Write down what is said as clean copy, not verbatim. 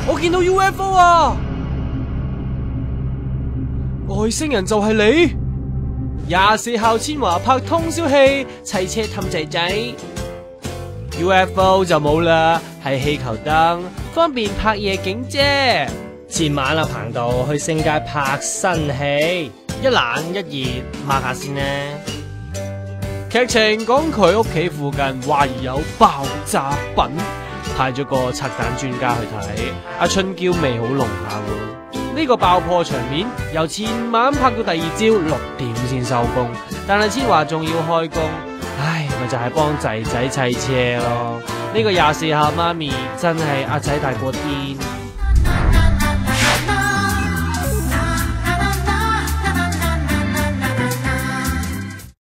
我見到 UFO 啊！外星人就係你？24號千華拍通宵戲，砌車氹仔仔。UFO 就冇啦，係氣球燈，方便拍夜景啫。 前晚阿彭導去星街拍新戲，一冷一熱，抹下先呢。 劇情講佢屋企附近懷疑有爆炸品，派咗個拆彈專家去睇。阿春嬌味好濃下喎。呢個爆破場面由前晚拍到第二朝6點先收工，但係千華仲要開工，唉，咪就係幫仔仔砌車咯。呢個24號媽咪真係阿仔大過天。